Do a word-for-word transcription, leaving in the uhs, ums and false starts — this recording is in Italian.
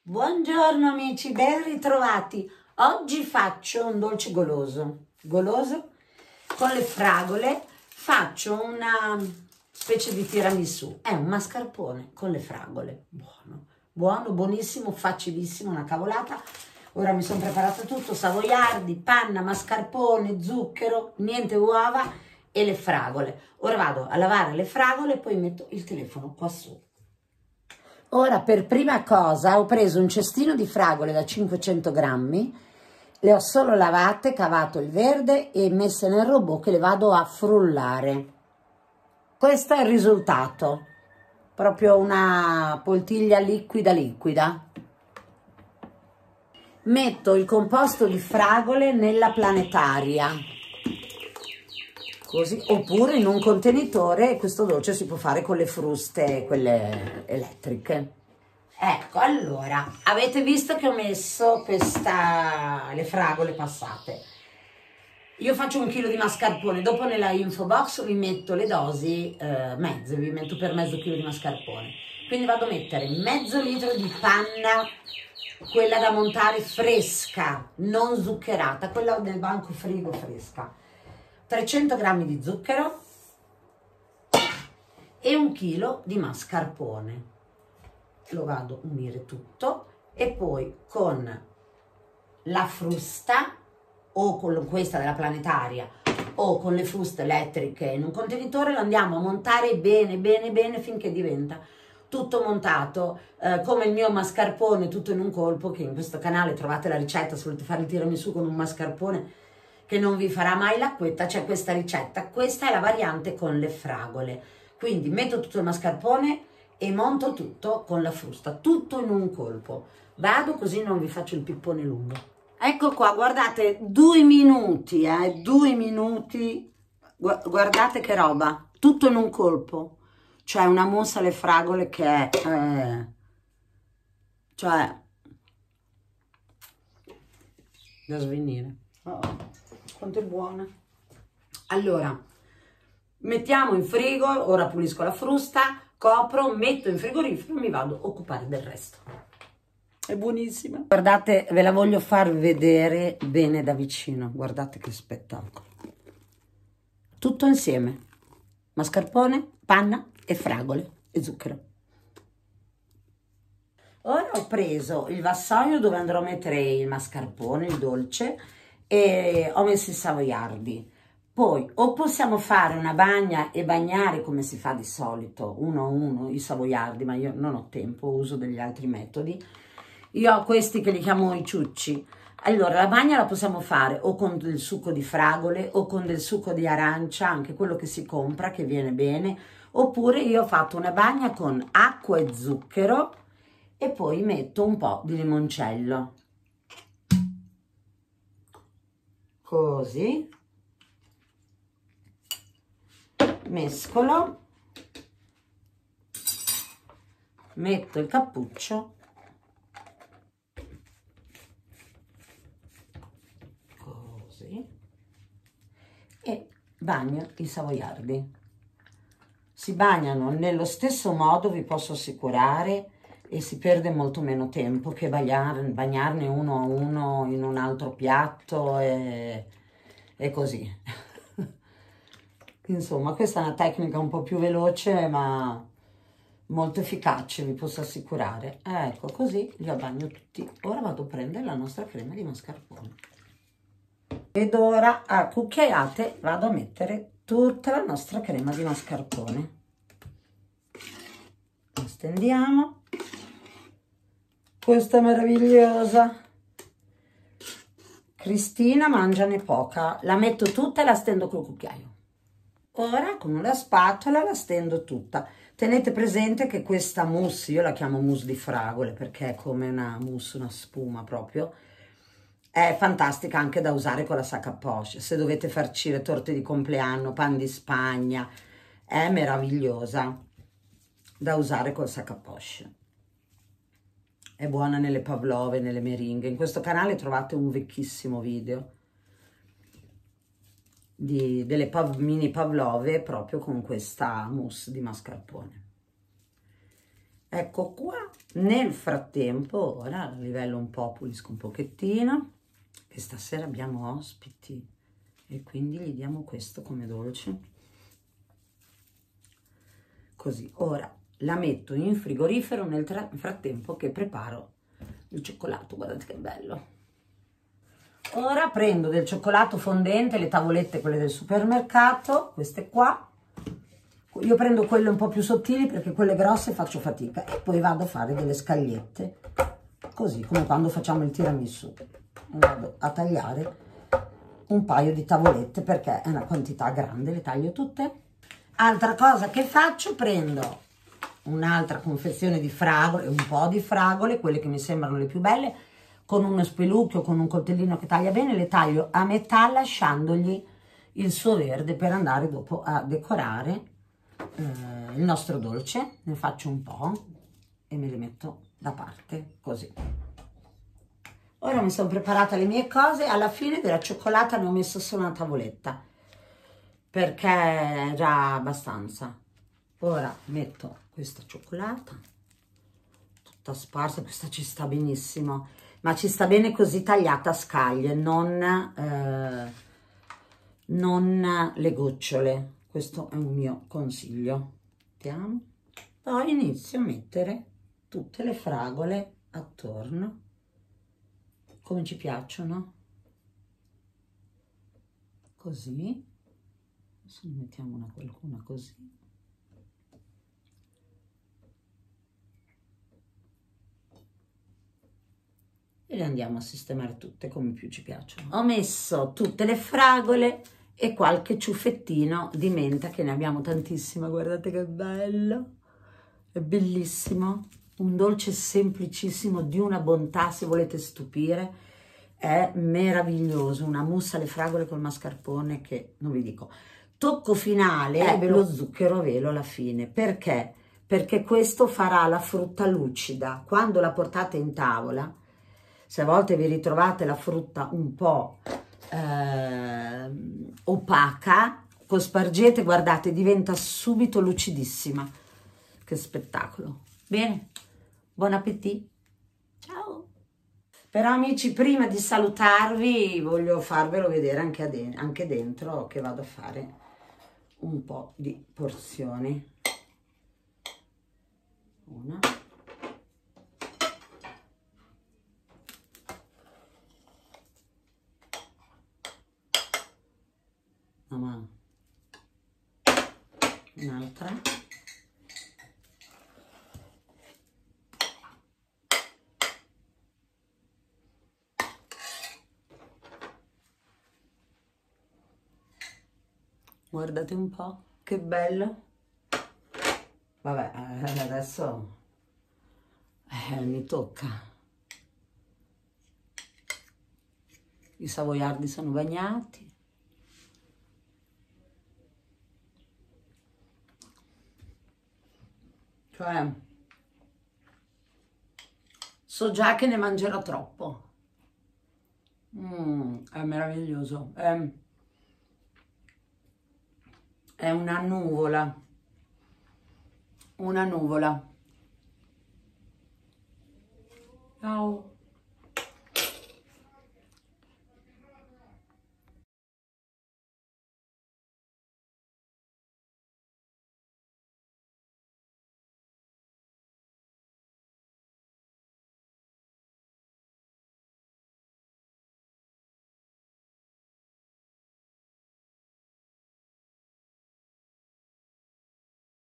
Buongiorno amici, ben ritrovati. Oggi faccio un dolce goloso, goloso con le fragole. Faccio una specie di tiramisù, è un mascarpone con le fragole, buono, buono, buonissimo, facilissimo, una cavolata. Ora mi sono preparata tutto, savoiardi, panna, mascarpone, zucchero, niente uova e le fragole. Ora vado a lavare le fragole e poi metto il telefono qua su. Ora, per prima cosa, ho preso un cestino di fragole da cinquecento grammi, le ho solo lavate, cavato il verde e messe nel robot che le vado a frullare. Questo è il risultato, proprio una poltiglia liquida liquida. Metto il composto di fragole nella planetaria, così, oppure in un contenitore. Questo dolce si può fare con le fruste, quelle elettriche. Ecco, allora, avete visto che ho messo questa, le fragole passate. Io faccio un chilo di mascarpone, dopo nella info box vi metto le dosi eh, mezze, vi metto per mezzo chilo di mascarpone. Quindi vado a mettere mezzo litro di panna, quella da montare fresca, non zuccherata, quella del banco frigo fresca, trecento grammi di zucchero e un chilo di mascarpone. Lo vado a unire tutto e poi con la frusta o con questa della planetaria o con le fruste elettriche in un contenitore lo andiamo a montare bene bene bene finché diventa tutto montato, eh, come il mio mascarpone tutto in un colpo, che in questo canale trovate la ricetta se volete fare il tiramisù con un mascarpone che non vi farà mai l'acquetta. C'è questa ricetta, questa è la variante con le fragole. Quindi metto tutto il mascarpone e monto tutto con la frusta, tutto in un colpo. Vado così non vi faccio il pippone lungo. Ecco qua, guardate, due minuti, eh, due minuti, guardate che roba, tutto in un colpo. Cioè una mousse alle fragole che è, eh, cioè, da svenire. Oh, quanto è buona. Allora, mettiamo in frigo, ora pulisco la frusta, copro, metto in frigorifero e mi vado a occupare del resto. È buonissima. Guardate, ve la voglio far vedere bene da vicino. Guardate che spettacolo. Tutto insieme. Mascarpone, panna e fragole e zucchero. Ora ho preso il vassoio dove andrò a mettere il mascarpone, il dolce, e ho messo i savoiardi. Poi o possiamo fare una bagna e bagnare come si fa di solito, uno a uno, i savoiardi, ma io non ho tempo, uso degli altri metodi. Io ho questi che li chiamo i ciucci. Allora, la bagna la possiamo fare o con del succo di fragole o con del succo di arancia, anche quello che si compra, che viene bene. Oppure io ho fatto una bagna con acqua e zucchero e poi metto un po' di limoncello. Così. Mescolo, metto il cappuccio, così, e bagno i savoiardi. Si bagnano nello stesso modo, vi posso assicurare, e si perde molto meno tempo che bagnare, bagnarne uno a uno in un altro piatto e, e così. Insomma, questa è una tecnica un po' più veloce, ma molto efficace, vi posso assicurare. Ecco, così li abbagno tutti. Ora vado a prendere la nostra crema di mascarpone. Ed ora a cucchiaiate vado a mettere tutta la nostra crema di mascarpone. La stendiamo. Questa è meravigliosa. Cristina mangiane poca. La metto tutta e la stendo col cucchiaio. Ora con una spatola la stendo tutta. Tenete presente che questa mousse, io la chiamo mousse di fragole perché è come una mousse, una spuma proprio, è fantastica anche da usare con la sac à poche. Se dovete farcire torte di compleanno, pan di Spagna, è meravigliosa da usare col sac à poche. È buona nelle pavlove, nelle meringhe. In questo canale trovate un vecchissimo video Di, delle pav, mini pavlove proprio con questa mousse di mascarpone. Ecco qua. Nel frattempo, ora livello un po', pulisco un pochettino, che stasera abbiamo ospiti e quindi gli diamo questo come dolce. Così, ora la metto in frigorifero nel frattempo che preparo il cioccolato. Guardate che bello. Ora prendo del cioccolato fondente, le tavolette, quelle del supermercato, queste qua. Io prendo quelle un po' più sottili perché quelle grosse faccio fatica, e poi vado a fare delle scagliette, così come quando facciamo il tiramisù. Vado a tagliare un paio di tavolette perché è una quantità grande, le taglio tutte. Altra cosa che faccio, prendo un'altra confezione di fragole, un po' di fragole, quelle che mi sembrano le più belle, con uno spelucchio, con un coltellino che taglia bene, le taglio a metà lasciandogli il suo verde per andare dopo a decorare eh, il nostro dolce. Ne faccio un po' e me le metto da parte, così. Ora mi sono preparata le mie cose. Alla fine della cioccolata ne ho messo solo una tavoletta perché è già abbastanza. Ora metto questa cioccolata tutta sparsa, questa ci sta benissimo, ma ci sta bene così tagliata a scaglie, non, eh, non le gocciole. Questo è un mio consiglio. Mettiamo. Poi inizio a mettere tutte le fragole attorno, come ci piacciono, così. Adesso ne mettiamo una qualcuna così. E le andiamo a sistemare tutte come più ci piacciono. Ho messo tutte le fragole e qualche ciuffettino di menta, che ne abbiamo tantissima. Guardate che bello, è bellissimo, un dolce semplicissimo di una bontà, se volete stupire, è meraviglioso. Una mousse alle fragole col mascarpone che non vi dico. Tocco finale è lo zucchero a velo alla fine. Perché? Perché questo farà la frutta lucida. Quando la portate in tavola, se a volte vi ritrovate la frutta un po' eh, opaca, cospargete, guardate, diventa subito lucidissima. Che spettacolo. Bene, buon appetito. Ciao. Però amici, prima di salutarvi voglio farvelo vedere anche, anche dentro, che vado a fare un po' di porzioni. Una. No, un'altra. Guardate un po', che bello. Vabbè, adesso eh, mi tocca. I savoiardi sono bagnati. Cioè, so già che ne mangerò troppo. Mm, è meraviglioso. È, è una nuvola. Una nuvola. Ciao.